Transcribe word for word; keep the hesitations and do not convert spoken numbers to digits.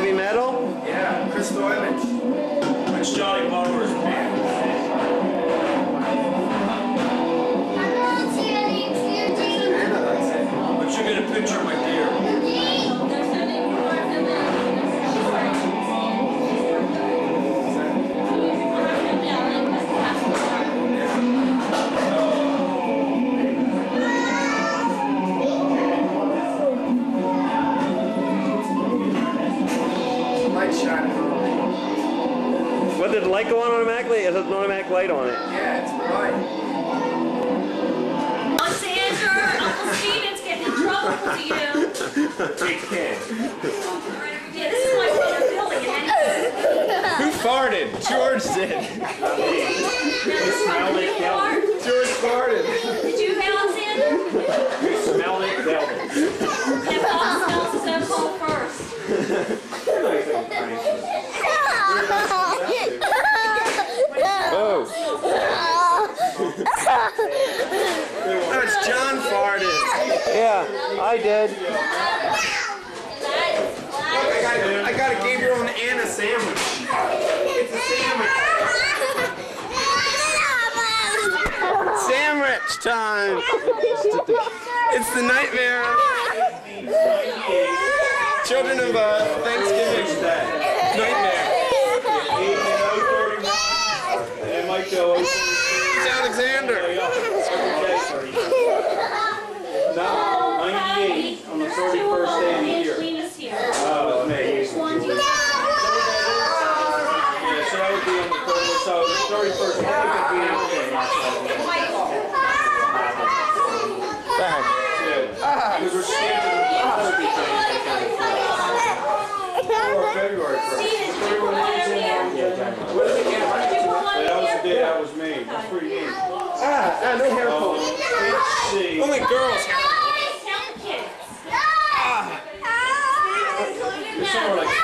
heavy metal? Yeah, Crystal Image. Which Johnny Palmer's band. But you get a picture of my deer. What, did the light go on automatically? It has an automatic light on it. Yeah, it's bright. Alexander, Uncle Steven's getting in trouble with you. Take care. Yeah, this is my brother Billy. And then Who farted? George did. you smelled it, George farted. Did you, Alexander? You smell it, velvet. And Bob smells his own cold first. Oh. That's John farted. Yeah, I did. Look, I got, I got a Gabriel and Anna sandwich. It's a sandwich. Sandwich time. It's the nightmare. Children of uh, Thanksgiving nightmare. And Mike Joe. It's Alexander. ninety-eight on the thirty-first day of the year. Oh, May. Yeah, so that would be on the thirtieth. So the thirty-first day would be on the Back. because we're stamping the holiday things. Or February first. Everyone names in there. What did they get? That was the day that was made. That's pretty neat. Ah, ah, no hair pulling. Let's see. Only girls hair. There's somewhere like